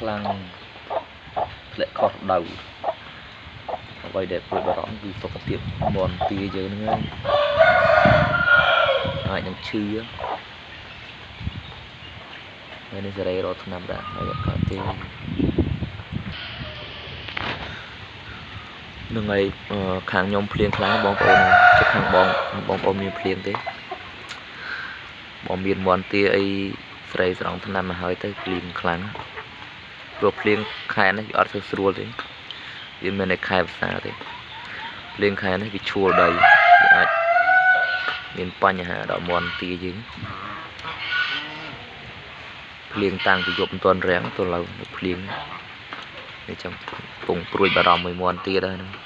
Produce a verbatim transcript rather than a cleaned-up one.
ខ្លាំងធ្លាក់ខុសដៅអ្វីដែលព្រួយបារម្ភគឺសុខភាពមន់ទាយើងហ្នឹងហើយអាចនឹងឈឺហើយនេះសេរីរត់ឆ្នាំដែរហើយអត់កើតទេនឹងហើយខាងខ្ញុំភ្លៀងខ្លាំងបងប្អូនជិតខាងបងបងប្អូនមានភ្លៀងទេបងមានមន់ទាអីស្រីស្រង់ឆ្នាំមកហើយទៅភ្លៀងខ្លាំងព្រោះភ្លៀងខែនេះវាអត់ស្រួលទេវាមិនតែខែភាសាទេភ្លៀងខែនេះវាឈួលដីវាអាចមានបញ្ហាដល់មន់ទាយើងភ្លៀងតាំងពីយប់មិនទាន់រាំងទៅឡើងភ្លៀងនេះចាំពងព្រួយបារម្ភមួយមន់ទាដែរហ្នឹង